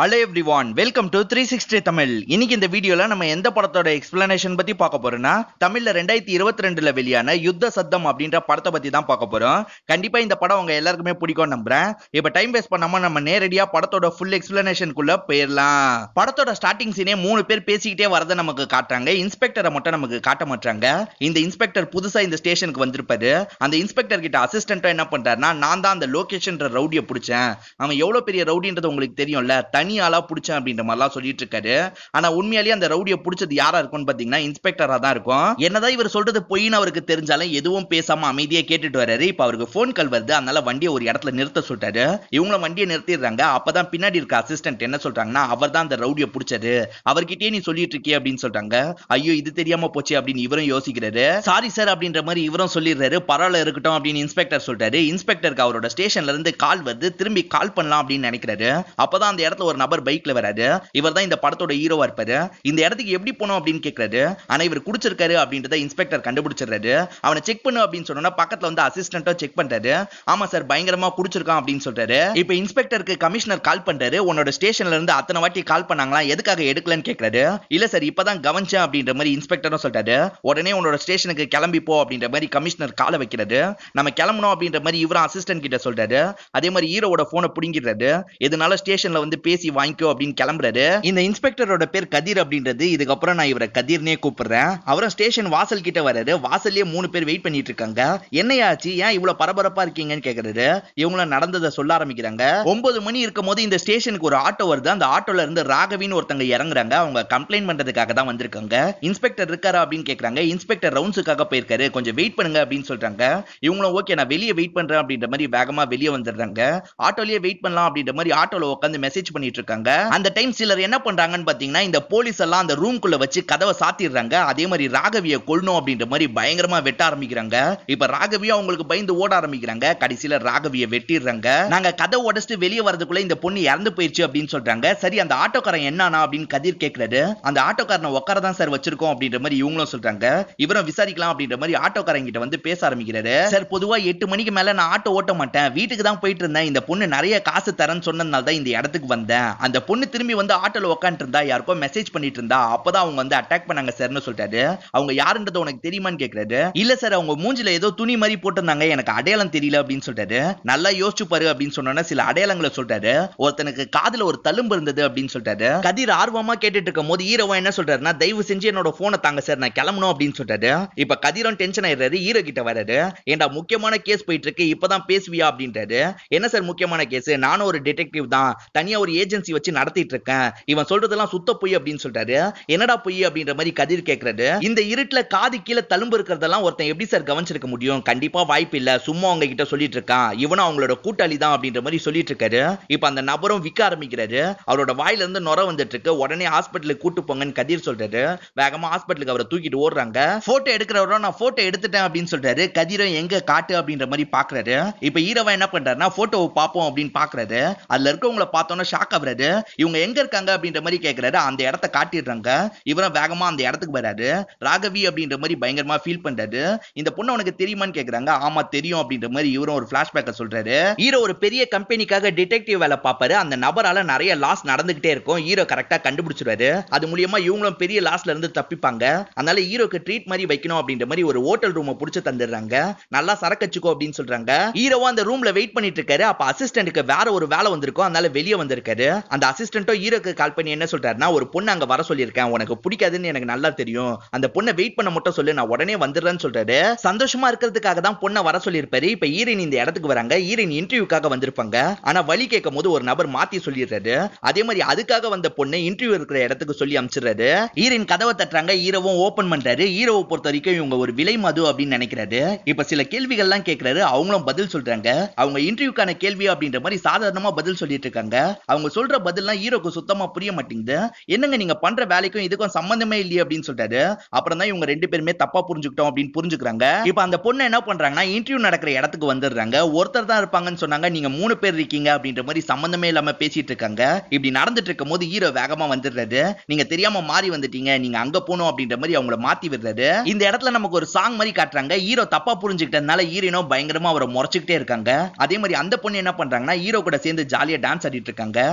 Hello everyone, welcome to 360 Tamil. இன்னைக்கு இந்த வீடியோல நம்ம எந்த படத்தோட எக்ஸ்பிளனேஷன் பத்தி பார்க்க போறோம்னா, தமிழ்ல 2022ல வெளியான யுத்த சத்தம் அப்படின்ற படத்தை பத்தி தான் பார்க்க போறோம். கண்டிப்பா இந்த படம் உங்க எல்லாருக்குமே பிடிக்கும்னு நம்புறேன். இப்ப டைம் வேஸ்ட் பண்ணாம நம்ம நேரடியா படத்தோட ஃபுல் எக்ஸ்பிளனேஷனுக்குள்ள போயிடலாம். படத்தோட ஸ்டார்டிங் சீனே 3 பேர் பேசிக்கிட்டே வரத நமக்கு காட்டுறாங்க. இன்ஸ்பெக்டரை மட்டும் நமக்கு காட்ட மாட்டாங்க. இந்த இன்ஸ்பெக்டர் புதுசா இந்த ஸ்டேஷனுக்கு வந்திருப்பாரு. அந்த இன்ஸ்பெக்டர் கிட்ட அசிஸ்டன்ட்டா என்ன பண்றாருன்னா, நான் தான் அந்த லொகேஷன்ற ரவுடியை பிடிச்சேன். அவன் எவ்வளவு பெரிய ரவுடின்றது உங்களுக்கு தெரியும்ல, தனி ஆளா பிடிச்சேன் அப்படின்ற மாதிரிலாம் சொல்லிட்டு இருக்காரு. ஆனா உண்மையாலேயே அந்த ரவுடியை பிடிச்சது யாரா இருக்கும்னு பாத்தீங்கன்னா இன்ஸ்பெக்டரா தான் இருக்கும். என்னதான் இவர் சொல்றது பொய்ன்னு அவருக்கு தெரிஞ்சாலும் எதுவும் பேசாம அமைதியா கேட்டுட்டு வர்றாரு. இப்ப அவருக்கு போன் கால் வருது. அதனால வண்டியை ஒரு இடத்துல நிறுத்த சொல்லிட்டாரு. இவங்களும் வண்டியை நிறுத்திடுறாங்க. அப்பதான் பின்னாடி இருக்க அசிஸ்டன்ட் என்ன சொல்றாங்கன்னா, அவர் தான் அந்த ரவுடியை பிடிச்சது, அவர்கிட்டயே நீ சொல்லிட்டு இருக்கிய அப்படின்னு சொல்றாங்க. ஐயோ இது தெரியாம போச்சு அப்படின்னு இவரும் யோசிக்கிறாரு. சாரி சார் அப்படின்ற மாதிரி இவரும் சொல்லிடுறாரு. பரவாயில்ல இருக்கட்டும் அப்படின்னு இன்ஸ்பெக்டர் சொல்றாரு. இன்ஸ்பெக்டருக்கு அவரோட ஸ்டேஷன்ல இருந்து கால் வருது. திரும்பி கால் பண்ணலாம் அப்படின்னு நினைக்கிறாரு. அப்பதான் அந்த இடத்துல ஒரு நபர் பைக்ல வராரு. இவர் தான் இந்த படத்தோட ஹீரோவா இருப்பாரு. இந்த இடத்துக்கு எப்படி போனோம் அப்படின்னு கேக்குறாரு. ஆனா இவர் குடிச்சிருக்காரு அப்படின்றத இன்ஸ்பெக்டர் கண்டுபிடிச்சிடுறாரு. அவனை செக் பண்ணு அப்படின்னு சொன்னா பக்கத்துல வந்து அசிஸ்டன்ட்டா செக் பண்றாரு. ஆமா சார் பயங்கரமா குடிச்சிருக்கான் அப்படின்னு சொல்றாரு. இப்ப இன்ஸ்பெக்டருக்கு கமிஷனர் கால் பண்றாரு. உன்னோட ஸ்டேஷன்ல இருந்து அத்தனை வாட்டி கால் பண்ணாங்களா, எதுக்காக எடுக்கலன்னு கேக்குறாரு. இல்ல சார் இப்பதான் கவனிச்சேன் அப்படின்ற மாதிரி இன்ஸ்பெக்டரும் சொல்றாரு. உடனே உன்னோட ஸ்டேஷனுக்கு கிளம்பி போ அப்படின்ற மாதிரி கமிஷனர் காலை வைக்கிறாரு. நம்ம கிளம்பணும் அப்படின்ற மாதிரி இவரும் அசிஸ்டன்ட் கிட்ட சொல்றாரு. அதே மாதிரி ஹீரோவோட போனை புடிங்கிடுறாரு. எதனால ஸ்டேஷன்ல வந்து பேசி வாங்கிக்கோ அப்படின்னு கிளம்புறாரு. இந்த இன்ஸ்பெக்டரோட பேர் கதிர் அப்படின்றது. இதுக்கப்புறம் நான் இவரை கதிர்னே கூப்பிடுறேன். அவரும் ஸ்டேஷன் வாசல் கிட்ட வராரு. வாசல்லயே 3 பேர் வெயிட் பண்ணிட்டு இருக்காங்க. என்னையாச்சு ஏன் இவ்வளவு பரபரப்பா இருக்கீங்கன்னு கேக்குறாரு. இவங்கள நடந்ததை சொல்ல ஆரம்பிக்கிறாங்க. 9 மணி இருக்கும் போது இந்த ஸ்டேஷனுக்கு ஒரு ஆட்டோ வருது. அந்த ஆட்டோல இருந்து ராகவின்னு ஒருத்தங்க இறங்குறாங்க. அவங்க கம்ப்ளைண்ட் பண்றதுக்காக தான் வந்திருக்காங்க. இன்ஸ்பெக்டர் இருக்காரா அப்படின்னு கேக்குறாங்க. இன்ஸ்பெக்டர் ரவுண்ட்ஸுக்காக போயிருக்காரு, கொஞ்சம் வெயிட் பண்ணுங்க அப்படின்னு சொல்றாங்க. இவங்களும் ஓகே நான் வெளியே வெயிட் பண்றேன் அப்படின்ற மாதிரி வேகமா வெளியே வந்துடுறாங்க. ஆட்டோலயே வெயிட் பண்ணலாம் அப்படின்ற மாதிரி ஆட்டோல உட்காந்து மெசேஜ் பண்ணிட்டு இருக்காங்க. அந்த டைம் சிலர் என்ன பண்றாங்கன்னு பாத்தீங்கன்னா, இந்த போலீஸ் எல்லாம் அந்த ரூம்குள்ள வச்சு கதவை சாத்திடுறாங்க. அதே மாதிரி ராகவியை கொல்லணும் அப்படின்ற மாதிரி பயங்கரமா வெட்ட ஆரம்பிக்கிறாங்க. இப்ப ராகவியா அவங்களுக்கு பயந்து ஓட ஆரம்பிக்கிறாங்க. கடைசியில ராகவியை வெட்டிடுறாங்க. நாங்க கதவை உடைச்சிட்டு வெளியே வரதுக்குள்ள இந்த பொண்ணு இறந்து போயிடுச்சு அப்படின்னு சொல்றாங்க. சரி அந்த ஆட்டோக்காரன் என்னன்னா அப்படின்னு கதிர் கேக்குறாரு. அந்த ஆட்டோக்காரனை உட்காரதான் சார் வச்சிருக்கோம் அப்படின்ற மாதிரி இவங்களும் சொல்றாங்க. இவரும் விசாரிக்கலாம் அப்படின்ற மாதிரி ஆட்டோக்காரன் கிட்ட வந்து பேச ஆரம்பிக்கிறாரு. சார் பொதுவா 8 மணிக்கு மேல நான் ஆட்டோ ஓட்ட மாட்டேன், வீட்டுக்கு தான் போயிட்டு இருந்தேன். இந்த பொண்ணு நிறைய காசு தரேன்னு சொன்னதுனால தான் இந்த இடத்துக்கு வந்தேன். அந்த பொண்ணு திரும்பி வந்து ஆட்டோல உட்காந்துட்டு இருந்தா, யாருக்கோ மெசேஜ் பண்ணிட்டு இருந்தா, அப்பதான் அவங்க வந்து அட்டாக் பண்ணாங்க சார்னு சொல்லிட்டாரு. அவங்க யாருன்றது உனக்கு தெரியுமான்னு கேக்குறாரு. இல்ல சார் அவங்க மூஞ்சில ஏதோ துணி மாதிரி போட்டிருந்தாங்க, எனக்கு அடையாளம் தெரியல அப்படின்னு சொல்லிட்டாரு. நல்லா யோசிச்சு பாரு அப்படின்னு சொன்னா சில அடையாளங்களை சொல்லிட்டாரு. ஒருத்தனுக்கு காதுல ஒரு தழும்பு இருந்தது அப்படின்னு சொல்லிட்டாரு. கதிர் ஆர்வமா கேட்டுட்டு இருக்கும் போது ஹீரோவா என்ன சொல்றாருன்னா, தயவு செஞ்சு என்னோட போனை தாங்க சார், நான் கிளம்பணும் அப்படின்னு சொல்லிட்டாரு. இப்ப கதிரும் டென்ஷன் ஆயிடுறாரு. ஹீரோ கிட்ட வராரு. ஏண்டா முக்கியமான கேஸ் போயிட்டு இருக்கு, இப்பதான் பேசுவியா அப்படின்றாரு. என்ன சார் முக்கியமான கேஸ், நானும் ஒரு டிடெக்டிவ் தான், தனியா ஒரு ஏஜென்சி வச்சு நடத்திட்டு இருக்கேன், இவன் சொல்றதெல்லாம் சுத்த பொய் அப்படின்னு சொல்றாரு. என்னடா பொய் அப்படின்ற மாதிரி கதிர் கேக்குறாரு. இந்த இருட்டுல காது கீழே தழும்பு இருக்கிறதெல்லாம் ஒருத்தன் எப்படி சார் கவனிச்சிருக்க முடியும், கண்டிப்பா வாய்ப்பு இல்ல, சும்மா அவங்க கிட்ட சொல்லிட்டு இருக்கான், இவனும் அவங்களோட கூட்டாளி தான் அப்படின்ற மாதிரி சொல்லிட்டு இருக்காரு. இப்ப அந்த நபரும் விக்க ஆரம்பிக்கிறாரு. அவரோட வாயில இருந்து நுர வந்துட்டு இருக்கு. உடனே ஹாஸ்பிட்டலுக்கு கூட்டு போங்கன்னு கதிர் சொல்றாரு. வேகமா ஹாஸ்பிட்டலுக்கு அவரை தூக்கிட்டு ஓடுறாங்க. போட்டோ எடுக்கிறவரும் நான் போட்டோ எடுத்துட்டேன் அப்படின்னு சொல்றாரு. கதிரும் எங்க காட்டு அப்படின்ற மாதிரி பாக்குறாரு. இப்ப ஹீரோவா என்ன பண்றாருன்னா, போட்டோவை பாப்போம் அப்படின்னு பாக்குறாரு. அதுல இருக்கவங்கள பார்த்தோன்னா ஷாக் ஆகுறாரு. இவங்க எங்க இருக்காங்க அப்படின்ற மாதிரி கேக்குறாரு. அந்த இடத்தை காட்டிடுறாங்க. இவரும் வேகமா அந்த இடத்துக்கு வராரு. ராகவி அப்படின்ற மாதிரி பயங்கரமா ஃபீல் பண்றாரு. இந்த பொண்ணு உனக்கு தெரியுமான்னு கேக்குறாங்க. ஆமா தெரியும் அப்படின்ற மாதிரி இவரும் ஒரு பிளாஷ்பேக்க சொல்றாரு. ஹீரோ ஒரு பெரிய கம்பெனிக்காக டிடெக்டிவ் வேலை பாப்பாரு. அந்த நபரால நிறைய லாஸ் நடந்துகிட்டே இருக்கும். ஹீரோ கரெக்டா கண்டுபிடிச்சிருவாரு. அது மூலியமா இவங்களும் பெரிய லாஸ்ல இருந்து தப்பிப்பாங்க. அதனால ஹீரோக்கு ட்ரீட் மாதிரி வைக்கணும் அப்படின்ற மாதிரி ஒரு ஹோட்டல் ரூமை புடிச்சு தந்துடுறாங்க. நல்லா சரக்கச்சுக்கோ அப்படின்னு சொல்றாங்க. ஹீரோவா அந்த ரூம்ல வெயிட் பண்ணிட்டு இருக்காரு. அப்ப அசிஸ்டன்ட்க்கு வேற ஒரு வேலை வந்திருக்கும், அதனால வெளியே வந்திருக்காரு. அந்த அசிஸ்டன்ட்டோ ஹீரோக்கு கால் பண்ணி என்ன சொல்றாருன்னா, ஒரு பொண்ணு அங்க வர சொல்லியிருக்கேன், உனக்கு பிடிக்காதுன்னு எனக்கு நல்லா தெரியும், அந்த பொண்ணை வெயிட் பண்ண மட்டும் சொல்லு, நான் உடனே வந்துடுறேன்னு சொல்றாரு. சந்தோஷமா இருக்கிறதுக்காக தான் பொண்ணை வர சொல்லியிருப்பாரு. இப்ப ஹீரோயின் இந்த இடத்துக்கு வராங்க. ஹீரோயின் இன்டர்வியூக்காக வந்திருப்பாங்க. ஆனா வழி கேட்கும் போது ஒரு நபர் மாத்தி சொல்லிடுறாரு. அதே மாதிரி அதுக்காக வந்த பொண்ணு இன்டர்வியூ இருக்கிற இடத்துக்கு சொல்லி அனுப்பிச்சிடுறாரு. ஹீரோயின் கதவை தட்டுறாங்க. ஹீரோவும் ஓபன் பண்றாரு. ஹீரோவை பொறுத்த வரைக்கும் இவங்க ஒரு விலை மது அப்படின்னு நினைக்கிறாரு. இப்ப சில கேள்விகள் எல்லாம் கேட்கிறாரு. அவங்களும் பதில் சொல்றாங்க. அவங்க இன்டர்வியூக்கான கேள்வி அப்படின்ற மாதிரி சாதாரணமா பதில் சொல்லிட்டு இருக்காங்க. அவங்க சொல்ற பதில்லாம் ஹீரோக்கு சுத்தமா புரிய மாட்டேங்குது. என்னங்க நீங்க பண்ற வேலைக்கும் இதுக்கும் சம்பந்தமே இல்லையே அப்படின்னு சொல்றாரு. அப்புறம் தான் இவங்க 2 பேருமே தப்பா புரிஞ்சுக்கிட்டோம் அப்படின்னு புரிஞ்சுக்கிறாங்க. இப்ப அந்த பொண்ணு என்ன பண்றாங்கன்னா, இன்டர்வியூ நடக்கிற இடத்துக்கு வந்துடுறாங்க. ஒருத்தர் தான் இருப்பாங்கன்னு சொன்னாங்க, நீங்க 3 பேர் இருக்கீங்க அப்படின்ற மாதிரி சம்பந்தமே இல்லாம பேசிட்டு இருக்காங்க. இப்படி நடந்துட்டு இருக்கும் போது ஹீரோ வேகமா வந்துடுறாரு. நீங்க தெரியாம மாறி வந்துட்டீங்க, நீங்க அங்க போகணும் அப்படின்ற மாதிரி அவங்கள மாத்தி விடுறாரு. இந்த இடத்துல நமக்கு ஒரு சாங் மாதிரி காட்டுறாங்க. ஹீரோ தப்பா புரிஞ்சுக்கிட்டதுனால ஹீரோயினும் பயங்கரமா அவரை முறைச்சுக்கிட்டே இருக்காங்க. அதே மாதிரி அந்த பொண்ணு என்ன பண்றாங்கன்னா, ஹீரோ கூட சேர்ந்து ஜாலியா டான்ஸ் ஆடிட்டு இருக்காங்க.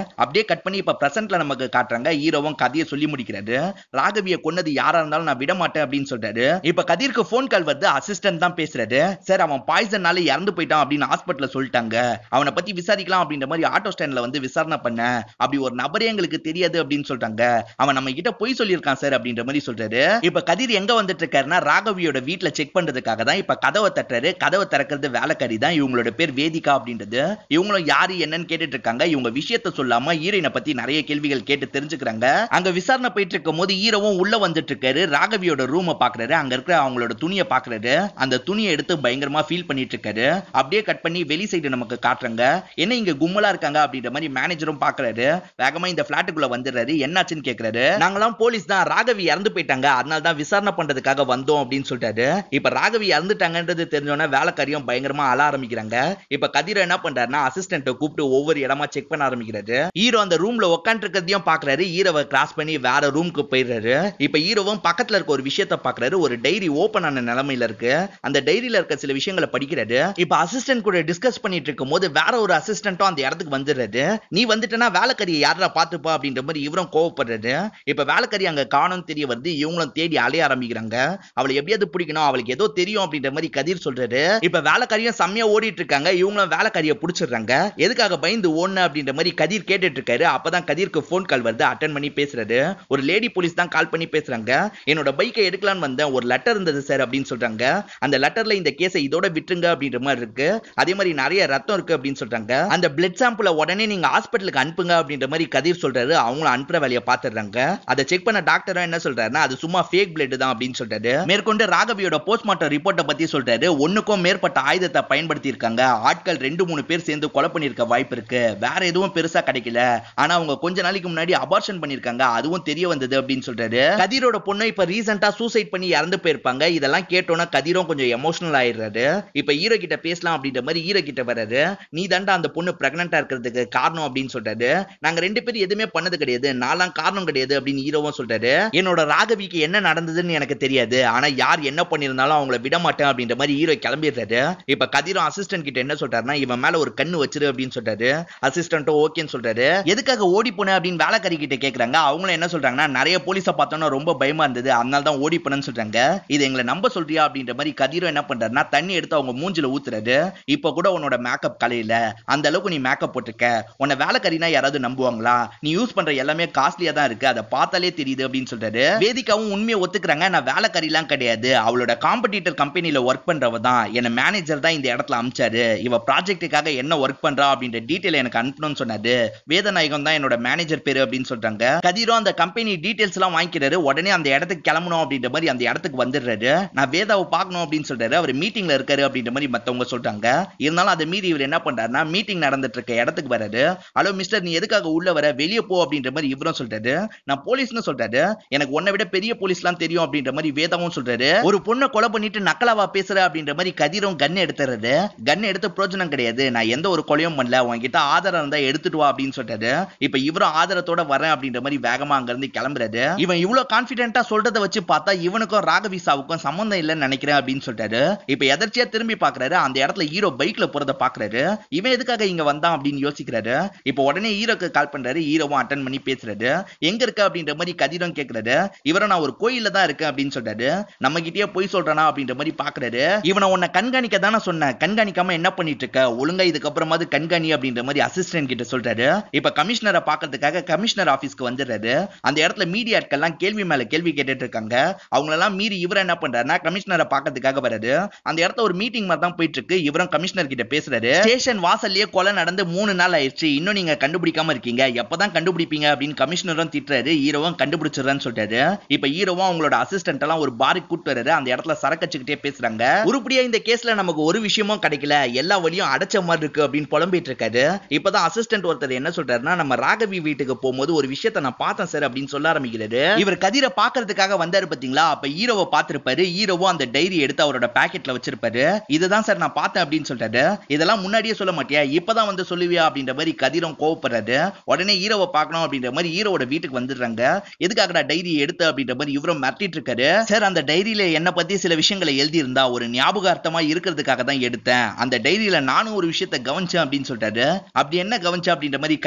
அப்படியே கட் பண்ணி இப்ப பிரசன்ட்ல நமக்கு காட்டுறாங்க. ஹீரோவும் கதையை சொல்லி முடிக்கிறாரு. ராகவியை கொன்னது யாரா இருந்தாலும் நான் விட மாட்டேன் அப்படின்னு சொல்றாரு. இப்ப கதிருக்கு போன் கால் வருது. அசிஸ்டன்ட் தான் பேசுறாரு. சார் அவன் பாய்சன்னால இறந்து போயிட்டான் அப்படின்னு ஹாஸ்பிட்டல்ல சொல்லிட்டாங்க. அவனை பத்தி விசாரிக்கலாம் அப்படின்ற மாதிரி ஆட்டோ ஸ்டாண்ட்ல வந்து விசாரணை பண்ண அப்படி ஒரு நபரே எங்களுக்கு தெரியாது அப்படின்னு சொல்றாங்க. அவன் நம்ம கிட்ட பொய் சொல்லியிருக்கான் சார் அப்படின்ற மாதிரி சொல்றாரு. இப்ப கதிர் எங்க வந்துட்டு இருக்காருன்னா ராகவியோட வீட்டுல செக் பண்றதுக்காக தான் இப்ப கதவை தட்டுறாரு. கதவை திறக்கிறது வேலைக்காரி தான். இவங்களோட பேர் வேதிகா அப்படின்றது. இவங்களும் யாரு என்னன்னு கேட்டுட்டு இருக்காங்க. இவங்க விஷயத்த சொல்லாம ஹீரோயினை பத்தி நிறைய கேள்விகள் கேட்டு தெரிஞ்சுக்கிறாங்க. அங்க விசாரணை போயிட்டு இருக்கும் போது ஹீரோவும் உள்ள வந்துட்டு இருக்காரு. ராகவியோட ரூமை பாக்குறாரு. அங்க இருக்கிற அவங்களோட துணியை பாக்குறாரு. அந்த துணியை எடுத்து பயங்கரமா ஃபீல் பண்ணிட்டு இருக்காரு. அப்படியே கட் பண்ணி வெளி சைடு நமக்கு காட்டுறாங்க. என்ன இங்க கும்மலா இருக்காங்க அப்படின்ற மாதிரி மேனேஜரும் பாக்குறாரு. வேகமா இந்த பிளாட்டுக்குள்ள வந்துடுறாரு. என்னாச்சுன்னு கேக்குறாரு. நாங்களாம் போலீஸ் தான், ராகவி இறந்து போயிட்டாங்க, அதனால தான் விசாரணை பண்றதுக்காக வந்தோம் அப்படின்னு சொல்லிட்டாரு. இப்ப ராகவி இறந்துட்டாங்கன்றது தெரிஞ்சோன்னா வேலைக்காரியும் பயங்கரமா அழ ஆரம்பிக்கிறாங்க. இப்ப கதிர என்ன பண்றாருன்னா அசிஸ்டன்ட்டை கூப்பிட்டு ஒவ்வொரு இடமா செக் பண்ண ஆரம்பிக்கிறாரு. ஹீரோ அந்த ரூம்ல உட்காந்து இருக்கிறதையும் பாக்குறாரு. ஹீரோவை கிராஸ் பண்ணி வேற ரூமுக்கு போயிடுறாரு. இப்ப ஹீரோவும் பக்கத்துல இருக்க ஒரு விஷயத்தை பாக்குறாரு. ஒரு டைரி ஓபன் ஆன நிலைமையில இருக்கு. அந்த டைரியில இருக்க சில விஷயங்களை படிக்கிறாரு. இப்ப அசிஸ்டன்ட் கூட டிஸ்கஸ் பண்ணிட்டு இருக்கும் போது வேற ஒரு அசிஸ்டன்ட்டும் அந்த இடத்துக்கு வந்துடுறாரு. நீ வந்துட்டனா வேலைக்காரியை யாரா பாத்துப்பா அப்படின்ற மாதிரி இவரும் கோவப்படுறாரு. இப்ப வேலைக்காரி அங்க காணோம் தெரிய வருது. இவங்களும் தேடி அலைய ஆரம்பிக்கிறாங்க. அவளை எப்படியாவது பிடிக்கணும், அவளுக்கு ஏதோ தெரியும் அப்படின்ற மாதிரி கதிர் சொல்றாரு. இப்ப வேலைக்காரியும் செம்மையா ஓடிட்டு இருக்காங்க. இவங்களும் வேலைக்காரியை பிடிச்சிடுறாங்க. எதுக்காக பயந்து ஓடுன அப்படின்ற மாதிரி கதிர் கேட்டுட்டு இருக்காரு. அப்பதான் கதிருக்கு போன் கால் வருது. அட்டன் பண்ணி பேசுறாரு. ஒரு லேடி போலீஸ் தான் கால் பண்ணி பேசுறாங்க. என்னோட பைக்கை எடுக்கலான்னு வந்தேன், ஒரு லெட்டர் இருந்தது சார் அப்படின்னு சொல்றாங்க. அந்த லெட்டர்ல இந்த கேஸை இதோட விட்டுருங்க அப்படின்ற மாதிரி இருக்கு. அதே மாதிரி நிறைய ரத்தம் இருக்கு அப்படின்னு சொல்றாங்க. அந்த பிளட் சாம்பிள உடனே நீங்க ஹாஸ்பிடலுக்கு அனுப்புங்க அப்படின்ற மாதிரி கதிர் சொல்றாரு. அவங்களும் அனுப்புற வேலையை பாத்துறாங்க. அதை செக் பண்ண டாக்டரும் என்ன சொல்றாருன்னா அது சும்மா ஃபேக் பிளட் தான் அப்படின்னு சொல்றாரு. மேற்கொண்டு ராகவியோட போஸ்ட்மார்ட்டம் ரிப்போர்ட்டை பத்தி சொல்றாரு. ஒண்ணுக்கும் மேற்பட்ட ஆயுதத்தை பயன்படுத்தி இருக்காங்க. ஆட்கள் 2-3 பேர் சேர்ந்து கொலை பண்ணிருக்க வாய்ப்பு இருக்கு. வேற எதுவும் பெருசா கிடைக்கல. ஆனா அவங்க கொஞ்ச நாளைக்கு முன்னாடி அபார்ஷன் பண்ணிருக்காங்க, அதுவும் தெரிய வந்தது அப்படின்னு சொல்றாரு. கதிரோட பொண்ணு இப்ப ரீசெண்டா சூசைட் பண்ணி இறந்து போயிருப்பாங்க. இதெல்லாம் கேட்டோன்னா கதிரும் கொஞ்சம் எமோஷனல் ஆயிடுறாரு. இப்ப ஹீரோ கிட்ட பேசலாம் அப்படின்ற மாதிரி ஹீரோ கிட்ட வராரு. நீ தாண்டா அந்த பொண்ணு பிரெக்னன்ட்டா இருக்கிறதுக்கு காரணம் அப்படின்னு சொல்றாரு. நாங்க 2 பேரும் எதுவுமே பண்ணது கிடையாது, நான்லாம் காரணம் கிடையாது அப்படின்னு ஹீரோவும் சொல்றாரு. என்னோட ராகவிக்கு என்ன நடந்ததுன்னு எனக்கு தெரியாது, ஆனா யார் என்ன பண்ணிருந்தாலும் அவங்கள விட மாட்டேன் அப்படின்ற மாதிரி ஹீரோ கிளம்பிடுறாரு. இப்ப கதிரும் அசிஸ்டன்ட் கிட்ட என்ன சொல்றாருன்னா இவன் மேல ஒரு கண்ணு வச்சிரு அப்படின்னு சொல்றாரு. அசிஸ்டன்ட்டும் ஓகேன்னு சொல்றாரு. எதுக்காக ஓடி போன அப்படின்னு வேலைக்காரி கிட்ட கேக்குறாங்க. அவங்களும் என்ன சொல்றாங்கன்னா நிறைய போலீஸை பார்த்தோன்னா ரொம்ப பயமா இருந்தது, அதனால தான் ஓடி போனேன்னு சொல்றாங்க. இது எங்களை நம்ப சொல்றியா அப்படின்ற மாதிரி கதிரும் என்ன பண்றாருன்னா தண்ணி எடுத்து அவங்க மூஞ்சில ஊத்துறாரு. இப்ப கூட உன்னோட மேக்கப் கலையில அந்த அளவுக்கு நீ மேக்கப் போட்டுக்க, உன்னை வேலைக்காரினா யாராவது நம்புவாங்களா? நீ யூஸ் பண்ற எல்லாமே காஸ்ட்லியா தான் இருக்கு, அதை பார்த்தாலே தெரியுது அப்படின்னு சொல்றாரு. வேதிகாவும் உண்மையை ஒத்துக்கிறாங்க. நான் வேலைக்காரிலாம் கிடையாது, அவளோட காம்படிட்டர் கம்பெனில ஒர்க் பண்றவ தான். என்ன மேனேஜர் தான் இந்த இடத்துல அமிச்சாரு. இவ ப்ராஜெக்ட்டுக்காக என்ன ஒர்க் பண்றா அப்படின்ற டீடைல் எனக்கு அனுப்பணும்னு சொன்னாரு. வேதநாயகம் தான் என்னோட மேனேஜர் பேரு அப்படின்னு சொல்றாங்க. கதிரும் அந்த கம்பெனி டீடைல்ஸ் எல்லாம் வாங்கிக்கிறாரு. உடனே அந்த இடத்துக்கு கிளம்பணும் அப்படின்ற மாதிரி அந்த இடத்துக்கு வந்துடுறாரு. நான் வேதாவை பார்க்கணும் அப்படின்னு சொல்றாரு. அவர் மீட்டிங்ல இருக்காரு அப்படின்ற மாதிரி மத்தவங்க சொல்றாங்க. இருந்தாலும் அதை மீறி இவர் என்ன பண்றாருன்னா மீட்டிங் நடந்துட்டு இருக்க இடத்துக்கு வராரு. ஹலோ மிஸ்டர், நீ எதுக்காக உள்ள வர, வெளியே போ அப்படின்ற மாதிரி இவரும் சொல்றாரு. நான் போலீஸ்னு சொல்றாரு. எனக்கு உன்னை விட பெரிய போலீஸ்லாம் தெரியும் அப்படின்ற மாதிரி வேதாவும் சொல்றாரு. ஒரு பொண்ணை கொலை பண்ணிட்டு நக்கலாவா பேசுற அப்படின்ற மாதிரி கதிரும் கன் எடுத்துறாரு. கன் எடுத்து பிரோஜனம் கிடையாது, நான் எந்த ஒரு கொலையும் பண்ணல, உன்கிட்ட ஆதாரம் இருந்தா எடுத்துட்டு வா அப்படின்னு சொல்றாரு. இப்ப இவரும் ஆதாரத்தோட வரேன் அப்படின்ற மாதிரி வேகமா அங்க இருந்து கிளம்புறாரு. இவன் இவ்வளவு கான்பிடென்ட்டா சொல்றதை வச்சு பார்த்தா இவனுக்கும் ராகவி சாவுக்கும் சம்பந்தம் இல்லைன்னு நினைக்கிறேன் அப்படின்னு சொல்றாரு. இப்ப எதர்ச்சியா திரும்பி பாக்குறாரு. அந்த இடத்துல ஹீரோ பைக்ல போறத பாக்குறாரு. இவன் எதுக்காக இங்க வந்தான் அப்படின்னு யோசிக்கிறாரு. இப்ப உடனே ஹீரோக்கு கால் பண்றாரு. ஹீரோவும் அட்டன் பண்ணி பேசுறாரு. எங்க இருக்க அப்படின்ற மாதிரி கதிரும் கேக்குறாரு. இவரை நான் ஒரு கோயில்ல தான் இருக்கேன் அப்படின்னு சொல்றாரு. நம்ம கிட்டயே போய் சொல்றானா அப்படின்ற மாதிரி பாக்குறாரு. இவனை உன்னை கண்காணிக்க தானே சொன்னேன், கண்காணிக்காம என்ன பண்ணிட்டு இருக்க, ஒழுங்கா இதுக்கப்புறமாவது கண்காணி அப்படின்ற மாதிரி அசிஸ்டன்ட் கிட்ட சொல்றாரு. இப்ப கமிஷனரை பாக்கிறதுக்காக கமிஷனர் ஆபீஸ்க்கு வந்துடுறாரு. அந்த இடத்துல மீடியா ஆட்கள்லாம் கேள்வி மேல கேள்வி கேட்டுட்டு இருக்காங்க. அவங்களெல்லாம் மீறி இவர் என்ன பண்றாருன்னா கமிஷனரை பாக்கிறதுக்காக வராரு. அந்த இடத்துல ஒரு மீட்டிங் மாதிரி தான் போயிட்டு இருக்கு. இவரும் கமிஷனர் கிட்ட பேசுறாரு. ஸ்டேஷன் வாசல்லயே கொலை நடந்து 3 நாள் ஆயிடுச்சு, இன்னும் நீங்க கண்டுபிடிக்காம இருக்கீங்க, எப்பதான் கண்டுபிடிப்பீங்க அப்படின்னு கமிஷனரும் திட்டுறாரு. ஹீரோவும் கண்டுபிடிச்சிடறான்னு சொல்றாரு. இப்ப ஹீரோவும் அவங்களோட அசிஸ்டன்ட் எல்லாம் ஒரு பாருக்கு கூட்டு வராரு. அந்த இடத்துல சரக்கச்சுக்கிட்டே பேசுறாங்க. உருப்படியா இந்த கேஸ்ல நமக்கு ஒரு விஷயமும் கிடைக்கல, எல்லா வழியும் அடைச்ச மாதிரி இருக்கு அப்படின்னு புலம்பிட்டு இருக்காரு. இப்பதான் அசிஸ்டன்ட் ஒருத்தர் என்ன சொல்றாருன்னா நம்ம ராகவி வீட்டுக்கு போகும்போது ஒரு விஷயத்தை நான் பார்த்தேன் சார் அப்படின்னு சொல்ல ஆரம்பிக்கிறாரு. இவர் கதிரை பாக்குறதுக்காக வந்தாரு பாத்தீங்களா, அப்ப ஹீரோவை பார்த்திருப்பாரு. ஹீரோவும் அந்த டைரி எடுத்து அவரோட பாக்கெட்ல வச்சிருப்பாரு. இதுதான் சார் நான் பார்த்தேன் அப்படின்னு சொல்றாரு. இதெல்லாம் முன்னாடியே சொல்ல மாட்டியா, இப்பதான் வந்து சொல்லுவியா அப்படின்ற மாதிரி கதிரும் கோவப்படுறாரு. உடனே ஹீரோவை பார்க்கணும் அப்படின்ற மாதிரி ஹீரோவோட வீட்டுக்கு வந்துடுறாங்க. எதுக்காக டைரி எடுத்து அப்படின்ற மாதிரி இவரும் மிரட்டிட்டு இருக்காரு. சார் அந்த டைரியில என்ன பத்தி சில விஷயங்களை எழுதி இருந்தா ஒரு ஞாபகார்த்தமா இருக்கிறதுக்காக தான் எடுத்தேன், அந்த டைரியில நானும் ஒரு விஷயத்தை கவனிச்சேன் அப்படின்னு சொல்றாரு. அப்படி என்ன கவனிச்சா அப்படின்ற மாதிரி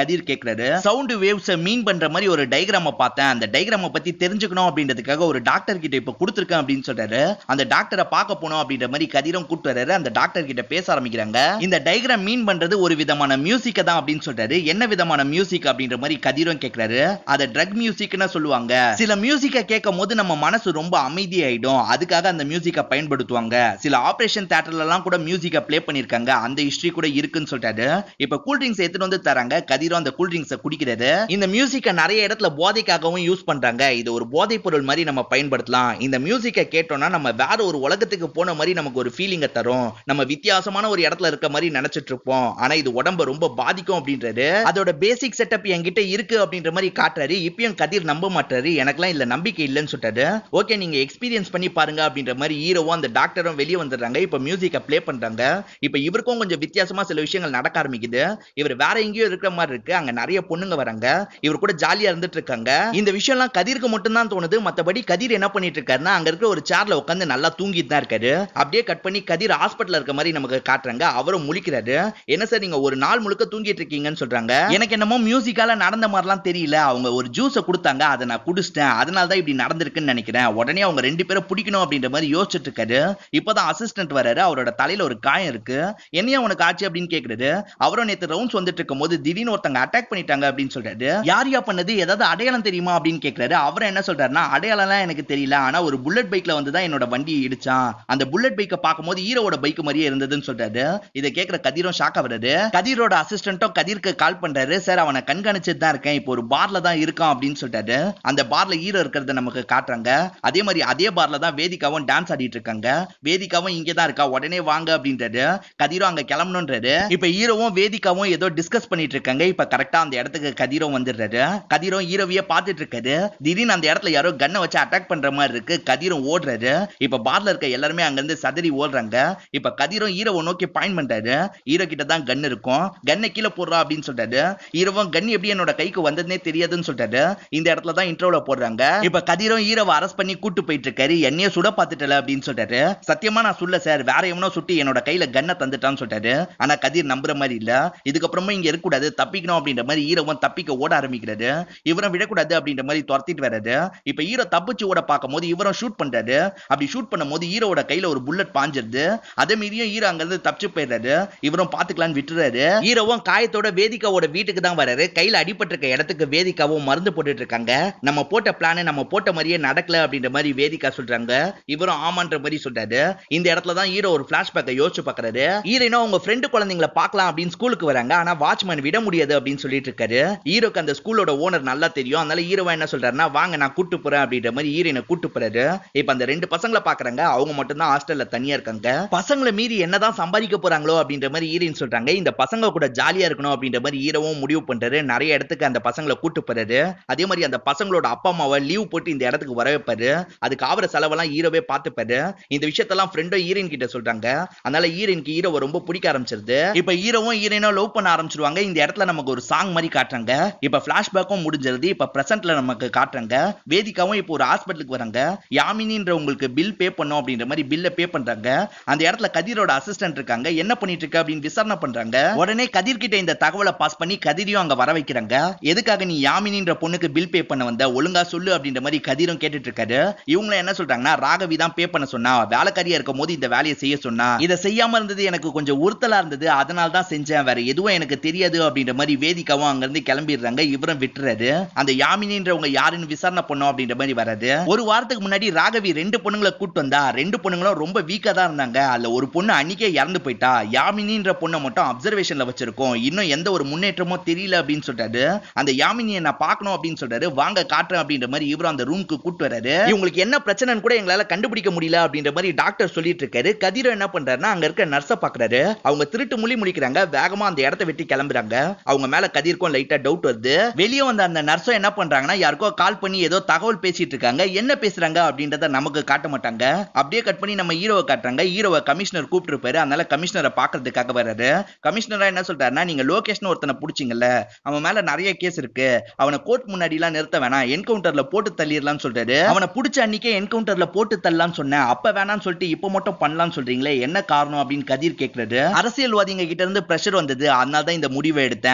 கதிர் கேக்குறாரு. சவுண்ட் வேவ்ஸ் மீன் பண்ற மாதிரி ஒரு டயகிராம பார்த்தேன், அந்த டயகிராம பத்தி தெரிஞ்சுக்கணும் அப்படின்றதுக்காக ஒரு டாக்டர் கிட்ட இப்ப கொடுத்திருக்கேன் அப்படின்னு சொல்றாரு. அந்த டாக்டரை பார்க்க போனோம் அப்படின்ற மாதிரி கதிரும் கூட்டு வராரு. அந்த டாக்டர் கிட்ட பேச ஆரம்பிக்கிறாங்க. இந்த டயகிராம் மீன் பண்றது ஒரு விதமான மியூசிக் தான் அப்படின்னு சொல்றாரு. என்ன விதமான மியூசிக் அப்படின்ற மாதிரி கதிரும் கேக்குறாரு. அத ட்ரக் மியூசிக்னு சொல்லுவாங்க. சில மியூசிக்க கேட்கும் போது நம்ம மனசு ரொம்ப அமைதியாயிடும், அதுக்காக அந்த மியூசிக்க பயன்படுத்துவாங்க. சில ஆபரேஷன் தியேட்டர்ல எல்லாம் கூட மியூசிக்க ப்ளே பண்ணிருக்காங்க, அந்த ஹிஸ்டரி கூட இருக்குன்னு சொல்றாரு. இப்ப கூல் ட்ரிங்க்ஸ் எடுத்துட்டு வந்து தராங்க. கதிரும் அந்த கூல் ட்ரிங்க்ஸ் குடிக்கிறாரு. இந்த மியூசிக்க நிறைய இடத்துல போதைக்காகவும் யூஸ் பண்றாங்க. இது ஒரு போதை பொருள் மாதிரி நம்ம பயன்படுத்தலாம். இந்த மியூசிக்க கேட்டோம்னா நம்ம வேற ஒரு உலகத்துக்கு போன மாதிரி நமக்கு ஒரு ஃபீலிங்க தரும். நம்ம வித்தியாசமான ஒரு இடத்துல இருக்க மாதிரி நினைச்சிட்டு இருப்போம். ஆனா இது உடம்ப ரொம்ப பாதிக்கும் அப்படின்றாரு. அதோட பேசிக் செட்டப் என்கிட்ட இருக்கு அப்படின்ற மாதிரி காட்டுறாரு. இப்பயும் கதிர் நம்ப மாட்டாரு. எனக்குலாம் இல்ல நம்பிக்கை இல்லைன்னு சொல்றாரு. ஓகே நீங்க எக்ஸ்பீரியன்ஸ் பண்ணி பாருங்க அப்படின்ற மாதிரி ஹீரோவும் அந்த டாக்டரும் வெளியே வந்துடுறாங்க. இப்ப மியூசிக்க ப்ளே பண்றாங்க. இப்ப இவருக்கும் கொஞ்சம் வித்தியாசமா சில விஷயங்கள் நடக்க ஆரம்பிக்குது. இவர் வேற எங்கேயோ இருக்கிற மாதிரி இருக்கு. அங்க நிறைய பொண்ணுங்க வராங்க. இவர் கூட ஜாலியா இருந்துட்டு இருக்காங்க. இந்த விஷயம் எல்லாம் கதிருக்கு மட்டும் தான் தோணுது. மத்தபடி கதிர் என்ன பண்ணிட்டு இருக்காருன்னா அங்க இருக்கிற ஒரு சேர்ல உட்கார்ந்து நல்லா தூங்கிட்டு தான் இருக்காரு. அப்படியே கட் பண்ணி கதிர் ஹாஸ்பிடல்ல இருக்க மாதிரி நமக்கு காட்டுறாங்க. அவரும் முழிக்கிறாரு. என்ன சார் நீங்க ஒரு நாள் முழுக்க தூங்கிட்டு இருக்கீங்கன்னு சொல்றாங்க. எனக்கு என்னமோ மியூசிக்கால நடந்த மாதிரிலாம் தெரியல. அவங்க ஒரு ஜூஸ கொடுத்தாங்க, அதை நான் குடிச்சிட்டேன், அதனால தான் இப்படி நடந்திருக்குன்னு நினைக்கிறேன். உடனே அவங்க ரெண்டு பேரும் பிடிக்கணும் அப்படின்ற மாதிரி யோசிச்சுட்டு இருக்காரு. இப்பதான் அசிஸ்டன்ட் வராரு. அவரோட தலையில ஒரு காயம் இருக்கு. என்னையா உனக்கு ஆச்சு அப்படின்னு கேக்குறாரு. அவரும் நேத்து ரவுண்ட்ஸ் வந்துட்டு இருக்கும் போது திடீர்னு ஒருத்தங்க அட்டாக் பண்ணிட்டாங்க அப்படின்னு சொல்றாரு. யாரியா பண்ணது, ஏதாவது அடையாளம் தெரியுமா அப்படின்னு கேக்குறாரு. அவர் என்ன சொல்றாருன்னா அடையாளம்லாம் எனக்கு தெரியல, ஆனா ஒரு புல்லட் பைக்ல வந்து தான் என்னோட வண்டி இடிச்சான். அந்த புல்லட் பைக்கை பார்க்கும்போது ஹீரோவோட பைக் மாதிரியே இருந்ததுன்னு சொல்றாரு. இதை கேட்கிற கதிரும் ஷாக் ஆகுறாரு. கதிரோட அசிஸ்டன்ட்டும் கதிருக்கு கால் பண்றாரு. சார் அவனை கண்காணிச்சுட்டு தான் இருக்கேன், இப்போ ஒரு பார்ல தான் இருக்கான் அப்படின்னு சொல்றாரு. அந்த பார்ல ஹீரோ இருக்கிறத நமக்கு காட்டுறாங்க. அதே மாதிரி அதே பார்ல தான் வேதிகாவும் டான்ஸ் ஆடிட்டு இருக்காங்க. வேதிகாவும் இங்கே தான் இருக்கா, உடனே வாங்க அப்படின்றாரு. கதிரும் அங்க கிளம்பணும்ன்றாரு. இப்ப ஹீரோவும் வேதிகாவும் ஏதோ டிஸ்கஸ் பண்ணிட்டு இருக்காங்க. இப்ப கரெக்டா அந்த இடத்துக்கு கதிரும் வந்துடுறாரு. கதிரும் ஹீரோவையே பார்த்துட்டு இருக்காரு. திடீர்னு அந்த இடத்துல யாரோ கன்னை வச்சு அட்டாக் பண்ற மாதிரி இருக்கு. கதிரும் ஓடுறாரு. இப்ப பார்ல இருக்க எல்லாருமே அங்க இருந்து சதறி ஓடுறாங்க. இப்ப கதிரும் ஹீரோவை நோக்கி பாயிண்ட் பண்றாரு. ஹீரோ கிட்ட தான் கன் இருக்கும், கன்னை கீழே போடுறா அப்படின்னு சொல்றாரு. ஹீரோவும் கன் எப்படி என்னோட கைக்கு வந்ததுனே தெரியாதுன்னு சொல்றாரு. இந்த இடத்துல தான் இன்ட்ரோல போடுறாங்க. இப்ப கதிரும் ஹீரோவை அரெஸ்ட் பண்ணி கூட்டு போயிட்டு இருக்காரு. என்னைய சுட பாத்துட்டல அப்படின்னு சொல்றாரு. சத்தியமா நான் சொல்ல சார், வேற எவனோ சுட்டி என்னோட கையில கன்னை தந்துட்டான்னு சொல்றாரு. ஆனா கதிர் நம்புற மாதிரி இல்ல. இதுக்கப்புறமா இங்க இருக்க கூடாது, தப்பிக்கணும் அப்படின்ற மாதிரி ஹீரோவும் தப்பிக்க ஓட ஆரம்பிக்கிறாரு. இவரும் விடக்கூடாது அப்படின்ற மாதிரி துரத்திட்டு வராரு. இப்ப ஹீரோ தப்பிச்சு ஓட பார்க்கும் போது இவரும் ஷூட் பண்றாரு. அப்படி ஷூட் பண்ணும்போது ஹீரோவோட கையில ஒரு புல்லட் பாஞ்சிருது. அதே மீறியும் ஹீரோ அங்க இருந்து தப்பிச்சு போயிடுறாரு. இவரும் பாத்துக்கலான்னு விட்டுறாரு. ஹீரோவும் காயத்தோட வேதிகாவோட வீட்டுக்கு தான் வராரு. கையில அடிபட்டிருக்க இடத்துக்கு வேதிகாவும் மருந்து போட்டுட்டு இருக்காங்க. நம்ம போட்ட பிளான் நம்ம போட்ட மாதிரியே நடக்கல அப்படின்ற மாதிரி வேதிகா சொல்றாங்க. இவரும் ஆமான்ற மாதிரி சொல்றாரு. இந்த இடத்துல தான் ஹீரோ ஒரு பிளாஷ்பேக்கை யோசிச்சு பாக்குறாரு. ஹீரோனா உங்க ஃப்ரெண்டு குழந்தைங்களை பார்க்கலாம் அப்படின்னு ஸ்கூலுக்கு வராங்க. ஆனா வாட்ச்மேன் விட முடியாது அப்படின்னு சொல்லிட்டு இருக்காரு. ஹீரோக்கு அந்த ஸ்கூலோட ஓனர் நல்லா தெரியும். அதனால ஹீரோவா என்ன சொல்றாருன்னா வாங்க நான் கூட்டு போறேன் அப்படின்ற மாதிரி ஹீரோனை கூட்டு போறாரு. இப்ப அந்த ரெண்டு பசங்களை பாக்குறாங்க. அவங்க மட்டும் தான் ஹாஸ்டல்ல தனியா இருக்காங்க. பசங்களை மீறி என்னதான் சம்பாதிக்க போறாங்களோ அப்படின்ற மாதிரி ஹீரோயின் சொல்றாங்க. இந்த பசங்க கூட ஜாலியா இருக்கணும் அப்படின்ற மாதிரி ஹீரோவும் முடிவு பண்றாரு. நிறைய இடத்துக்கு அந்த பசங்களை கூட்டு போறாரு. அதே மாதிரி அந்த பசங்களோட அப்பா அம்மாவை லீவ் போட்டு இந்த இடத்துக்கு வர வைப்பாரு. அதுக்கு ஆவற செலவெல்லாம் ஹீரோவே பார்த்துப்பாரு. இந்த விஷயத்தெல்லாம் ஃப்ரெண்டும் ஹீரோயின் கிட்ட சொல்றாங்க. அதனால ஹீரோயினுக்கு ஹீரோவை ரொம்ப பிடிக்க ஆரம்பிச்சிருது. இப்ப ஹீரோவும் ஹீரோயினும் லவ் பண்ண ஆரம்பிச்சிருவாங்க. இந்த இடத்துல நமக்கு ஒரு சாங் மாதிரி காட்டுறாங்க. இப்ப பிளாஷ்பேக்கும் முடிஞ்சிருது. இப்ப பிரசன்ட்ல நமக்கு காட்டுறாங்க. வேதிகாவும் இப்போ ஒரு ஹாஸ்பிட்டலுக்கு வராங்க. யாமினின்ற உங்களுக்கு பில் பே பண்ணும் அப்படின்ற மாதிரி பில்ல பே பண்றாங்க. அந்த இடத்துல கதிரோட அசிஸ்டன்ட் இருக்காங்க. என்ன பண்ணிட்டு இருக்க அப்படின்னு விசாரணை பண்றாங்க. உடனே கதிர் கிட்ட இந்த தகவலை பாஸ் பண்ணி கதிரையும் அங்க வர வைக்கிறாங்க. எதுக்காக நீ யாமினின்ற பொண்ணுக்கு பில் பே பண்ண வந்த, ஒழுங்கா சொல்லு அப்படின்ற மாதிரி கதிரும் கேட்டுட்டு இருக்காரு. இவங்க என்ன சொல்றாங்கன்னா ராகவி தான் பே பண்ண சொன்னா, வேலைக்காரியா இருக்கும் போது இந்த வேலையை செய்ய சொன்னா, இதை செய்யாம இருந்தது எனக்கு கொஞ்சம் உறுத்தலா இருந்தது, அதனால தான் செஞ்சேன், வேற எதுவும் எனக்கு தெரியாது அப்படின்ற மாதிரி வேதிகாவும் அங்க இருந்து கிளம்பிடுறாங்க. இவரும் விட்டுறாரு. அந்த யாமினின்றவங்க யாருன்னு விசாரணை பண்ணோம் அப்படின்ற மாதிரி வராது. ஒரு வாரத்துக்கு முன்னாடி ராகவி ரெண்டு பொண்ணுங்களை கூட்டு வந்தா. ரெண்டு பொண்ணுங்களும் ரொம்ப வீக்கா தான் இருந்தாங்க. அதுல ஒரு பொண்ணு அன்னைக்கே இறந்து போயிட்டா. யாமினின்ற பொண்ணை மட்டும் அப்சர்வேஷன்ல வச்சிருக்கோம், இன்னும் எந்த ஒரு முன்னேற்றமும் தெரியல அப்படின்னு சொல்றாரு. அந்த யாமினியை நான் பார்க்கணும் அப்படின்னு சொல்றாரு. வாங்க காட்டுறேன் அப்படின்ற மாதிரி இவரும் அந்த ரூமுக்கு கூட்டு வராரு. இவங்களுக்கு என்ன பிரச்சனைன்னு கூட எங்களால கண்டுபிடிக்க முடியல அப்படின்ற மாதிரி டாக்டர் சொல்லிட்டு இருக்காரு. கதிரோ என்ன பண்றாருன்னா அங்க இருக்க நர்ஸை பாக்குறாரு. அவங்க திருட்டு முழி முழிக்கிறாங்க. வேகமா அந்த இடத்தை விட்டு கிளம்புறாங்க. அவங்க மேல கதிர்க்கும் லைட்டா டவுட் வருது. வெளியே வந்த அந்த நர்ஸும் என்ன பண்றாங்கன்னா யாருக்கோ கால் பண்ணி ஏதோ தகவல் பேசிட்டு இருக்காங்க. என்ன பேசுறாங்க அப்படின்றத நமக்கு காட்ட மாட்டாங்க. அப்படியே கட் பண்ணி நம்ம ஹீரோவை காட்டுறாங்க. ஹீரோவை கமிஷனர் கூப்பிட்டு இருப்பாரு. அதனால கமிஷனரை பாக்குறதுக்காக வராரு. கமிஷனரா என்ன சொல்றாருன்னா நீங்க லோகேஷன் ஒருத்தனை புடிச்சிங்கல்ல, அவன் மேல நிறைய கேஸ் இருக்கு, அவனை கோர்ட் முன்னாடி எல்லாம் நிறுத்த வேணாம், என்கவுண்டர்ல போட்டு தள்ளிடலாம்னு சொல்றாரு. அவனை புடிச்ச அன்னைக்கே என்கவுண்டர்ல போட்டு தள்ளலாம்னு சொன்னேன், அப்ப வேணாம்னு சொல்லிட்டு இப்ப மட்டும் பண்ணலாம்னு சொல்றீங்களே, என்ன காரணம் அப்படின்னு கதிர் கேக்குறாரு. அரசியல்வாதிங்க கிட்ட இருந்து பிரஷர் வந்தது, அதனால தான் இந்த முடிவை எடுத்தேன்,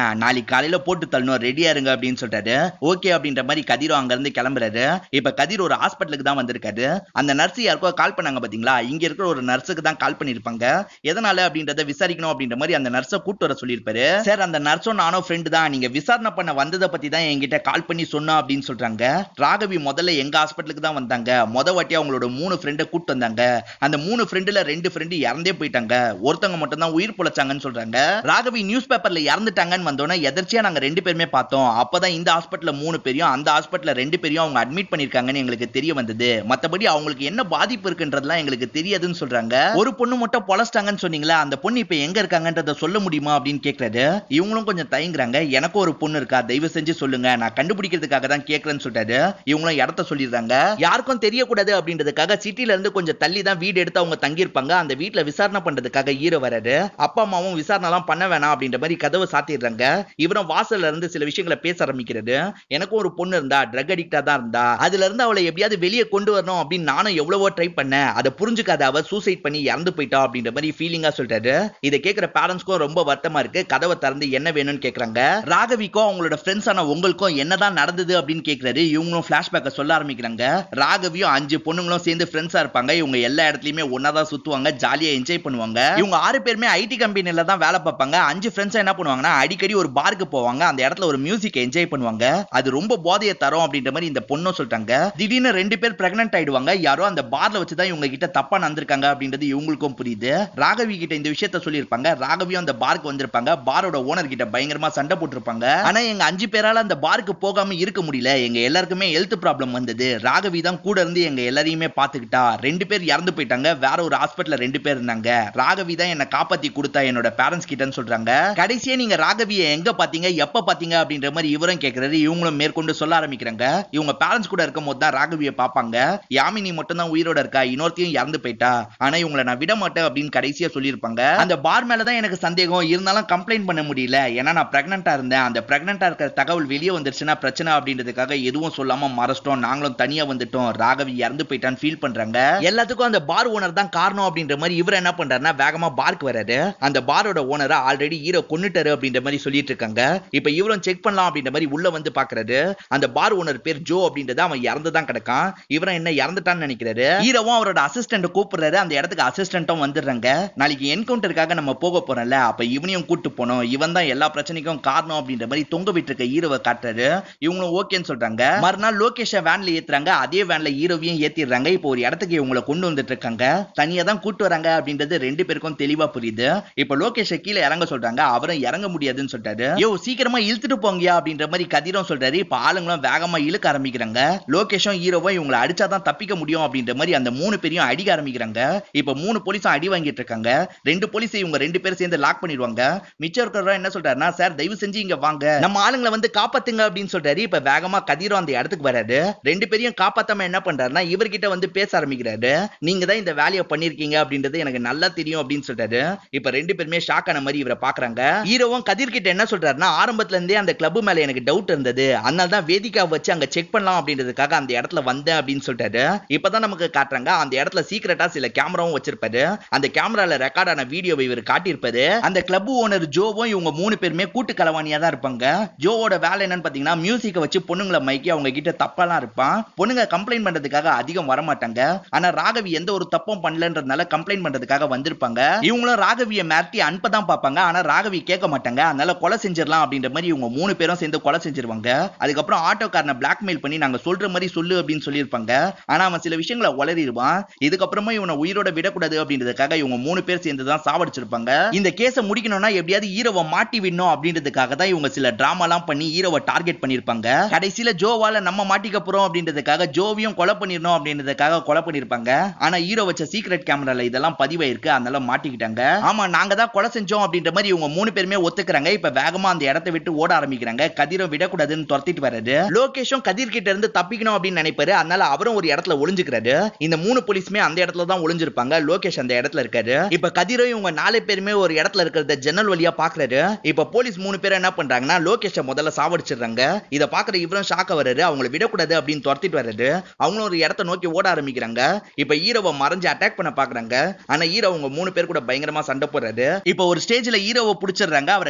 நாளைக்கு காலையில போட்டு தள்ளணும், ரெடியா இருங்க அப்படின்னு சொல்றாரு. ஓகே அப்படின்ற மாதிரி கதிரும் அங்க இருந்து கிளம்புறாரு. இப்ப கதிர் ஒரு ஹாஸ்பிட்டலுக்கு தான் வந்திருக்காரு. அந்த நர்ஸ் யாருக்கோ கால் பண்ணாங்க பாத்தீங்களா, இங்க இருக்கிற ஒரு நர்ஸுக்கு தான் கால் பண்ணிருப்பாங்க. எதனால அப்படின்றத விசாரிக்கணும் அப்படின்ற மாதிரி அந்த நர்ஸை கூட்டு வர சொல்லியிருப்பாரு. சார் அந்த நர்ஸும் நானும் ஃப்ரெண்டு தான், நீங்க விசாரணை பண்ண வந்ததை பத்தி தான் என்கிட்ட கால் பண்ணி சொன்னோம் அப்படின்னு சொல்றாங்க. ராகவி முதல்ல எங்க ஹாஸ்பிட்டலுக்கு தான் வந்தாங்க. வாட்டி அவங்களோட 3 ஃப்ரெண்டை கூட்டு வந்தாங்க. அந்த 3 ஃப்ரெண்டுல 2 ஃப்ரெண்டு இறந்தே போயிட்டாங்க, ஒருத்தவங்க மட்டும் தான் உயிர் பொழைச்சாங்கன்னு சொல்றாங்க. ராகவி நியூஸ் பேப்பர்ல இறந்துட்டாங்கன்னு வந்தோனே எதர்ச்சியா நாங்க 2 பேருமே பார்த்தோம். அப்பதான் இந்த ஹாஸ்பிட்டல்ல 3 பேரையும் அந்த ஹாஸ்பிட்டல்ல 2 பேரையும் அவங்க அட்மிட் பண்ணிருக்காங்கன்னு எங்களுக்கு தெரிய வந்தது. மத்தபடி அவங்களுக்கு என்ன பாதிப்பு இருக்குன்றதெல்லாம் எங்களுக்கு தெரியாதுன்னு சொல்றாங்க. ஒரு பொண்ணு மட்டும் பொழைச்சிட்டாங்கன்னு சொன்னீங்களா, அந்த பொண்ணு இப்ப எங்க இருக்காங்கன்றத சொல்ல முடியுமா அப்படின்னு கேக்குறாரு. இவங்களும் கொஞ்சம் தயங்குறாங்க. எனக்கும் ஒரு பொண்ணு இருக்கா, தயவு செஞ்சு சொல்லுங்க, நான் கண்டுபிடிக்கிறதுக்காக தான் கேக்குறேன்னு சொல்றாரு. இவங்களும் இடத்த சொல்லிடுறாங்க. யாருக்கும் தெரியக்கூடாது அப்படின்றதுக்காக சிட்டில இருந்து கொஞ்சம் தள்ளி தான் வீடு எடுத்து அவங்க தங்கியிருப்பாங்க. அந்த வீட்டுல விசாரணை பண்றதுக்காக ஹீரோ வராரு. அப்பா அம்மாவும் விசாரணை எல்லாம் பண்ண வேணாம் அப்படின்ற மாதிரி கதவை சாத்திடுறாங்க. இவரும் வாசல்ல இருந்து சில விஷயங்களை பேச ஆரம்பிக்கிறது. எனக்கும் ஒரு பொண்ணு இருந்தா, ட்ரக் அடிக்டா தான் இருந்தா, அதுல இருந்து அவளை எப்படியாவது வெளியே கொண்டு வரணும் அப்படின்னு நானும் எவ்வளவோ ட்ரை பண்ணேன். அதை புரிஞ்சுக்காத அவ சூசைட் பண்ணி இறந்து போயிட்டா அப்படின்ற மாதிரி ஃபீலிங்கா சொல்றாரு. இதை கேட்கிற பேரண்ட்ஸ்க்கும் ரொம்ப வருத்தமா இருக்கு. கதவை திறந்து என்ன வேணும்னு கேக்குறாங்க. ராகவிக்கும் அவங்களோட ஃப்ரெண்ட்ஸ் ஆன உங்களுக்கும் என்னதான் நடந்தது அப்படின்னு கேக்குறாரு. இவங்களும் பிளாஷ்பேக்க சொல்ல ஆரம்பிக்கிறாங்க. ராகவியும் 5 பொண்ணுங்களும் சேர்ந்து ஃப்ரெண்ட்ஸா இருப்பாங்க. இவங்க எல்லா இடத்துலயுமே ஒன்னாதான் சுத்துவாங்க, ஜாலியா என்ஜாய் பண்ணுவாங்க. இவங்க 6 பேருமே ஐடி கம்பெனில தான் வேலை பார்ப்பாங்க. 5 ஃப்ரெண்ட்ஸ் என்ன பண்ணுவாங்கன்னா அடிக்கடி ஒரு பாருக்கு போவாங்க. அந்த இடத்துல ஒரு மியூசிக் என்ஜாய் பண்ணுவாங்க. அது ரொம்ப போதையை தரும் அப்படின்ற மாதிரி இந்த பொண்ணும் சொல்றாங்க. திடீர்னு 2 பேர் பிரெக்னன்ட் ஆயிடுவாங்க. யாரோ அந்த பார்ல வச்சு தான் இவங்க கிட்ட தப்பா நடந்திருக்காங்க அப்படின்றது இவங்களுக்கும் புரியுது. ராகவி கிட்ட இந்த விஷயத்த சொல்லியிருப்பாங்க. ராகவியும் அந்த பாருக்கு வந்திருப்பாங்க. பாரோட ஓனர் கிட்ட பயங்கரமா சண்டை போட்டிருப்பாங்க. ஆனா எங்க 5 பேரால அந்த பாருக்கு போகாம இருக்க முடியல. எங்க எல்லாருக்குமே ஹெல்த் ப்ராப்ளம் வந்தது. ராகவி தான் கூட இருந்து எங்க எல்லாரையுமே பாத்துக்கிட்டா. 2 பேர் இறந்து போயிட்டாங்க. வேற ஒரு ஹாஸ்பிட்டல்ல 2 பேர் இருந்தாங்க. ராகவி தான் என்ன காப்பாத்தி கொடுத்தா என்னோட பேரண்ட்ஸ் கிட்டன்னு சொல்றாங்க. கடைசியா நீங்க ராகவியை எங்க பாத்தீங்க, எப்ப பாத்தீங்க அப்படின்ற மாதிரி இவரும் கேக்குறாரு. இவங்களும் மேற்கொண்டு சொல்ல ஆரம்பிக்கிறாங்க. இவங்க பேரண்ட்ஸ் கூட இருக்கும் போது தான் ராகவியை பாப்பாங்க. யாமினி மட்டும் தான் உயிரோட இருக்கா, இன்னொருத்தையும் இறந்து போயிட்டா. ஆனா இவங்களை நான் விட மாட்டேன் அப்படின்னு கடைசியா சொல்லியிருப்பாங்க. அந்த பார் மேலதான் எனக்கு சந்தேகம் இருந்தாலும் கம்ப்ளைண்ட் பண்ண முடியல. ஏன்னா நான் பிரெக்னண்டா இருந்தேன். அந்த பிரெக்னண்டா இருக்கிற தகவல் வெளியே வந்துருச்சுன்னா பிரச்சனை அப்படின்றதுக்காக எதுவும் சொல்லாம மறைச்சிட்டோம். நாங்களும் தனியா வந்துட்டோம். ராகவி இறந்து போயிட்டான்னு ஃபீல் பண்றாங்க. எல்லாத்துக்கும் அந்த பார் ஓனர் தான் காரணம் அப்படின்ற மாதிரி இவர் என்ன பண்றாருன்னா வேகமா பார்க்கு வராரு. அந்த பாரோட ஓனரை ஆல்ரெடி ஹீரோ கொன்னுட்டாரு அப்படின்ற மாதிரி சொல்லிட்டு இருக்காங்க. இப்ப இவரும் செக் பண்ணலாம் அப்படின்ற மாதிரி உள்ள வந்து பாக்குறாரு. அந்த பார் ஓனர் பேர் ஜோ அப்படின்றது அவன் இறந்துதான் கிடக்கான். இவரும் என்ன இறந்துட்டான்னு நினைக்கிறாரு. ஹீரோவும் அவரோட அசிஸ்டன்ட் கூப்பிடுறாரு. அந்த இடத்துக்கு அசிஸ்டன்ட்டும் வந்துடுறாங்க. நாளைக்கு என்கவுண்டருக்காக நம்ம போக போறோம்ல, அப்ப இவனையும் கூட்டு போனோம். இவன் தான் எல்லா பிரச்சனைக்கும் காரணம் அப்படின்ற மாதிரி தொங்க விட்டு இருக்க ஹீரோவை காட்டுறாரு. இவங்களும் ஓகேன்னு சொல்றாங்க. மறுநாள் லோகேஷ வேன்ல ஏத்துறாங்க. அதே வேன்ல ஹீரோவையும் ஏத்திடுறாங்க. இப்போ ஒரு இடத்துக்கு இவங்களை கொண்டு வந்துட்டு இருக்காங்க. தனியா தான் கூட்டு வராங்க அப்படின்றது 2 பேருக்கும் தெளிவா புரியுது. இப்ப லோகேஷ கீழே இறங்க சொல்றாங்க. அவரும் இறங்க முடியாதுன்னு சொல்றாரு. யோ சீக்கிரமா இழுத்துட்டு போங்கயா அப்படின்ற மாதிரி கதிரும் சொல்றாரு. இப்ப ஆளுங்களும் வேகமா இழுக்க ஆரம்பிக்கிறாங்க. லோகேஷும் ஹீரோவும் இவங்களை அடிச்சாதான் தப்பிக்க முடியும் அப்படின்ற மாதிரி அந்த 3 பேரையும் அடிக்க ஆரம்பிக்கிறாங்க. இப்ப 3 போலீஸும் அடி வாங்கிட்டு இருக்காங்க. 2 போலீஸ் இவங்க 2 பேரும் சேர்ந்து லாக் பண்ணிடுவாங்க. மிச்சம் இருக்கிறவங்க என்ன சொல்றாருன்னா, சார் தயவு செஞ்சு இங்க வாங்க, நம்ம ஆளுங்களை வந்து காப்பாத்துங்க அப்படின்னு சொல்றாரு. இப்ப வேகமா கதிரும் அந்த இடத்துக்கு வராரு. 2 பேரையும் காப்பாத்தாம என்ன பண்றாருன்னா இவர்கிட்ட வந்து பேச ஆரம்பிக்கிறாரு. நீங்க தான் இந்த வேலையை பண்ணிருக்கீங்க அப்படின்றது எனக்கு நல்லா தெரியும் அப்படின்னு சொல்றாரு. இப்ப 2 பேருமே ஷாக் ஆன மாதிரி இவரை பாக்குறாங்க. ஹீரோவும் கதிர் கிட்ட என்ன சொல்றாருன்னா, ஆரம்பத்துல இருந்தே அந்த கிளப் மேல எனக்கு டவுட் இருந்தது, அதனால தான் வேதிகா வச்சு அங்க செக் பண்ணலாம் அப்படின்றதுக்காக அந்த இடத்துல வந்தேன் அப்படின்னு சொல்றாரு. இப்பதான் நமக்கு காட்டுறாங்க அந்த இடத்துல சீக்கிரட்டா சில கேமராவும் வச்சிருப்பாரு. அந்த கேமரால ரெக்கார்ட் ஆன வீடியோவை இவர் காட்டியிருப்பாரு. அந்த கிளப் ஓனர் ஜோவும் இவங்க 3 பேருமே கூட்டு கலவாணியா தான் இருப்பாங்க. ஜோவோட வேலை என்னன்னு பாத்தீங்கன்னா மியூசிக்கை வச்சு பொண்ணுங்களை மைக்கி அவங்க கிட்ட தப்பாலாம் இருப்பான். பொண்ணுங்க கம்ப்ளைண்ட் பண்றதுக்காக அதிகம் வர மாட்டாங்க. ஆனா ராகவி எந்த ஒரு தப்பும் பண்ணலன்றதுனால கம்ப்ளைண்ட் பண்றதுக்காக வந்திருப்பாங்க. இவங்களும் ராகவியை மிரட்டி அனுப்பதான் பார்ப்பாங்க. ஆனா ராகவி கேட்க மாட்டாங்க. அதனால கொலை செஞ்சிடலாம் அப்படின்ற மாதிரி இவங்க 3 பேரும் சேர்ந்து கொலை செஞ்சிருவாங்க. அதுக்கப்புறம் ஆட்டோக்காரனை பிளாக்மெயில் பண்ணி நாங்க சொல்ற மாதிரி சொல்லு அப்படின்னு சொல்லியிருப்பாங்க. ஆனா அவன் சில விஷயங்களை உளறிடுவான். இதுக்கப்புறமா இவனை உயிரோட விடக்கூடாது அப்படின்றதுக்காக இவங்க 3 பேர் சேர்ந்து தான் சாவடிச்சிருப்பாங்க. இந்த கேஸை முடிக்கணும்னா எப்படியாவது ஹீரோவை மாட்டி விடணும் அப்படின்றதுக்காக தான் இவங்க சில டிராமாலாம் பண்ணி ஹீரோவை டார்கெட் பண்ணிருப்பாங்க. கடைசியில ஜோவால நம்ம மாட்டிக்க போறோம் அப்படின்றதுக்காக ஜோவையும் கொலை பண்ணிடணும் அப்படின்றதுக்காக கொலை பண்ணிருப்பாங்க. ஆனா ஹீரோ வச்ச சீக்ரெட் கேமரால இதெல்லாம் பதிவாயிருக்கு. அதனால மாட்டிக்கிட்டாங்க. ஆமா நாங்க தான் கொலை செஞ்சோம் அப்படின்ற மாதிரி இவங்க 3 பேருமே ஒத்துக்கிறாங்க. இப்ப வேகமா அந்த இடத்தை விட்டு ஓட ஆரம்பிக்கிறாங்க. கதிரை விடக்கூடாதுன்னு துரத்திட்டு வராரு. லோகேஷும் கதிர் கிட்ட இருந்து தப்பிக்கணும் அப்படின்னு நினைப்பாரு. அதனால அவரும் ஒரு இடத்துல ஒளிஞ்சுக்கிறாரு. இந்த 3 போலீஸுமே அந்த இடத்துல தான் ஒளிஞ்சிருப்பாங்க. லோகேஷ் அந்த இடத்துல இருக்காரு. இப்ப கதிரும் இவங்க 4 பேருமே ஒரு இடத்துல இருக்கிறத ஜன்னல் வழியா பாக்குறாரு. இப்ப போலீஸ் 3 பேர் என்ன பண்றாங்கன்னா லோகேஷ முதல்ல சாவடிச்சிடுறாங்க. இத பாக்குற இவரும் ஷாக்க வராரு. அவங்களை விடக்கூடாது அப்படின்னு துரத்திட்டு வராரு. அவங்களும் ஒரு இடத்தை நோக்கி ஓட ஆரம்பிக்கிறாங்க. இப்ப ஹீரோவை மறைஞ்சு அட்டாக் பண்ண பாக்குறாங்க. ஆனா ஹீரோ அவங்க 3 பேர் கூட பயங்கரமா சண்டை போடுறாரு. இப்ப ஒரு ஸ்டேஜ்ல ஹீரோவை பிடிச்சிடுறாங்க. அவரை காலி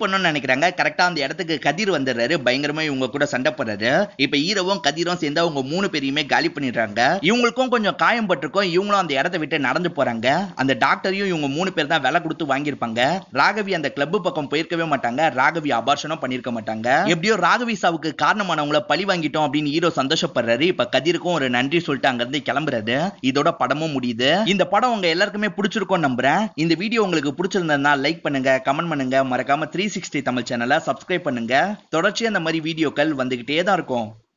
பண்ணணும்னு நினைக்கிறாங்க. கரெக்டா அந்த இடத்துக்கு கதிர் வந்துடுறாரு. பயங்கரமா இவங்க கூட சண்டை போடுறாரு. இப்ப ஹீரோவும் கதிரும் சேர்ந்து அவங்க 3 பேரையுமே காலி பண்ணிடுறாங்க. இவங்களுக்கும் கொஞ்சம் காயம் பட்டிருக்கும். இவங்களும் அந்த இடத்தை விட்டு நடந்து போறாங்க. அந்த டாக்டரையும் இவங்க 3 பேர் தான் விலை கொடுத்து வாங்கியிருப்பாங்க. ராகவி அந்த கிளப் பக்கம் போயிருக்கவே மாட்டாங்க. ராகவி அபார்ஷனும் பண்ணிருக்க மாட்டாங்க. எப்படியோ ராகவி சாவுக்கு காரணமானவங்கள பழி வாங்கிட்டோம் அப்படின்னு ஹீரோ சந்தோஷப்படுறாரு. இப்ப கதிருக்கும் ஒரு நன்றி சொல்லிட்டு அங்க இருந்து கிளம்புறாரு. இதோட படமும் முடியுது. இந்த படம் உங்க எல்லாருக்குமே பிடிச்சிருக்கும் நம்புறேன். இந்த வீடியோ உங்களுக்கு பிடிச்சிருந்தா லைக் பண்ணுங்க, கமெண்ட் பண்ணுங்க, மறக்காம 360 தமிழ் சேனலை சப்ஸ்கிரைப் பண்ணுங்க. தொடர்ச்சியா இந்த மாதிரி வீடியோக்கள் வந்துகிட்டே தான் இருக்கும்.